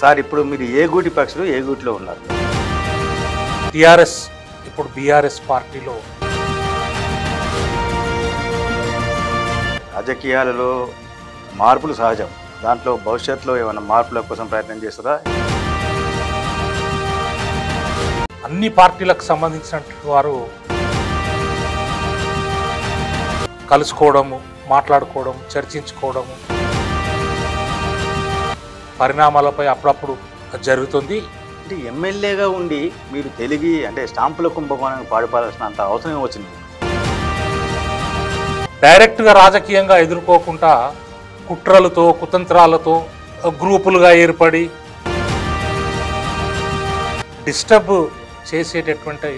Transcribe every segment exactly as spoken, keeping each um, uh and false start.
Sir ఇప్పుడు మీరు ఏ గూటి పక్షులు ఏ గూటిలో ఉన్నారు? టిఆర్ఎస్ ఇప్పుడు బీఆర్ఎస్ పార్టీలో. రాజకీయాలలో మార్పులు సహజం, దాంట్లో భవిష్యత్తులో ఏమైనా మార్పుల కోసం ప్రయత్నం చేస్తారా? అన్ని పార్టీలకు సంబంధించిన వారు కలుసుకోవడము, మాట్లాడుకోవడం, చర్చించుకోవడము పరిణామాలపై అప్పుడప్పుడు జరుగుతుంది. అంటే ఎమ్మెల్యేగా ఉండి మీరు తెలుగు అంటే స్టాంపుల కుంభకోణానికి పాడుపడాల్సిన అంత అవసరం వచ్చింది? డైరెక్ట్గా రాజకీయంగా ఎదుర్కోకుండా కుట్రలతో, కుతంత్రాలతో గ్రూపులుగా ఏర్పడి డిస్టర్బ్ చేసేటటువంటి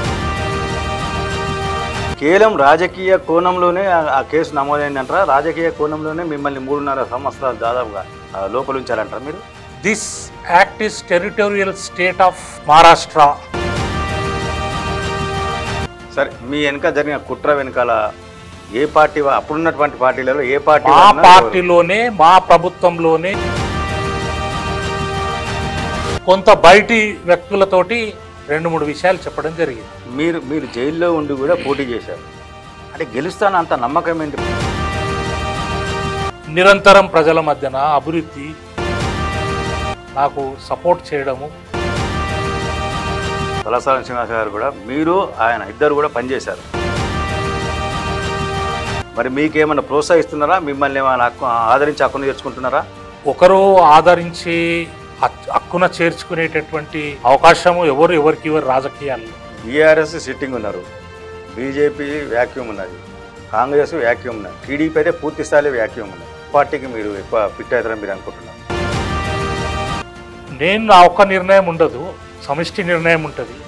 కేవలం రాజకీయ కోణంలోనే ఆ కేసు నమోదైందంటారా? రాజకీయ కోణంలోనే మిమ్మల్ని మూడున్నర సంవత్సరాలు దాదాపుగా లోపల ఉంచారంటారా మీరు? This act is territorial state of Maharashtra. సరే, మీ వెనుక జరిగిన కుట్ర వెనకాల ఏ పార్టీ, అప్పుడున్నటువంటి పార్టీలలో ఏ పార్టీ? మా పార్టీలోనే, మా ప్రభుత్వంలోనే కొంత బయటి వ్యక్తులతోటి రెండు మూడు విషయాలు చెప్పడం జరిగింది. మీరు మీరు జైల్లో ఉండి కూడా పోటీ చేశారు అంటే గెలుస్తాను అంత నమ్మకం ఏంటి? నిరంతరం ప్రజల మధ్యన అభివృద్ధి నాకు సపోర్ట్ చేయడము. తలసాని శ్రీనివాస్ గారు కూడా, మీరు ఆయన ఇద్దరు కూడా పనిచేశారు. మరి మీకేమైనా ప్రోత్సహిస్తున్నారా? మిమ్మల్ని ఏమైనా హక్కు ఆదరించి హక్కును చేర్చుకుంటున్నారా? ఒకరు ఆదరించి హక్కున చేర్చుకునేటటువంటి అవకాశము ఎవరు ఎవరికి ఎవరు రాజకీయాల్లో. బీఆర్ఎస్ సిట్టింగ్ ఉన్నారు, బీజేపీ వ్యాక్యూమ్ ఉన్నది, కాంగ్రెస్ వ్యాక్యూమ్ ఉన్నది, టీడీపీ అయితే పూర్తి స్థాయిలో వ్యాక్యూమ్ ఉన్నది. పార్టీకి మీరు ఎక్కువ ఫిట్ అవుతారని మీరు అనుకుంటున్నారు? నేను నా ఒక్క నిర్ణయం ఉండదు, సమిష్టి నిర్ణయం ఉంటుంది.